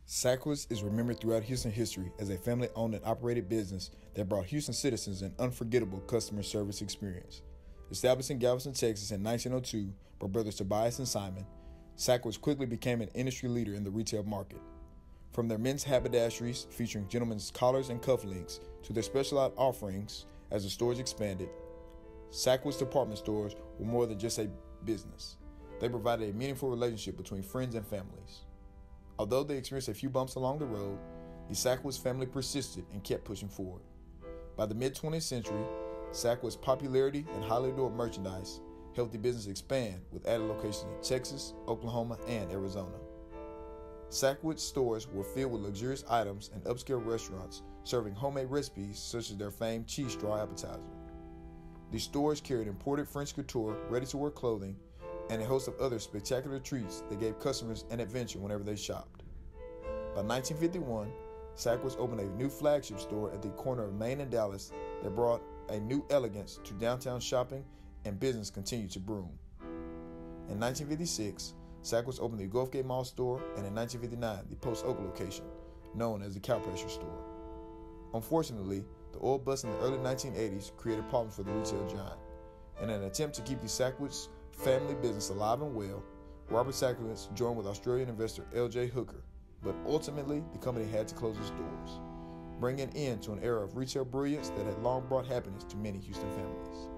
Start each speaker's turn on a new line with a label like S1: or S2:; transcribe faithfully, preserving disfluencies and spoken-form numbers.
S1: Sakowitz is remembered throughout Houston history as a family-owned and operated business that brought Houston citizens an unforgettable customer service experience. Established in Galveston, Texas in nineteen oh two by brothers Tobias and Simon, Sakowitz quickly became an industry leader in the retail market. From their men's haberdasheries featuring gentlemen's collars and cufflinks to their specialized offerings as the stores expanded, Sakowitz Department Stores were more than just a business. They provided a meaningful relationship between friends and families. Although they experienced a few bumps along the road, the Sakowitz family persisted and kept pushing forward. By the mid-twentieth century, Sakowitz's popularity and highly adored merchandise helped the business expand with added locations in Texas, Oklahoma, and Arizona. Sakowitz stores were filled with luxurious items and upscale restaurants serving homemade recipes such as their famed cheese straw appetizer. These stores carried imported French couture, ready-to-wear clothing, and a host of other spectacular treats that gave customers an adventure whenever they shopped. By nineteen fifty-one, Sakowitz opened a new flagship store at the corner of Main and Dallas that brought a new elegance to downtown shopping, and business continued to boom. In nineteen fifty-six, Sakowitz opened the Gulfgate Mall store, and in nineteen fifty-nine, the Post Oak location, known as the Cow Pressure store. Unfortunately, the oil bust in the early nineteen eighties created problems for the retail giant. In an attempt to keep the Sakowitz family business alive and well, Robert Sakowitz joined with Australian investor L J Hooker, but ultimately the company had to close its doors, bringing an end to an era of retail brilliance that had long brought happiness to many Houston families.